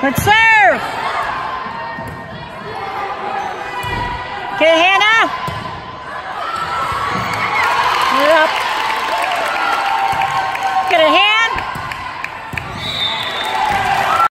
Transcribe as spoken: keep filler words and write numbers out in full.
Good serve. Okay, Hannah. Get it up. Get it, Hannah.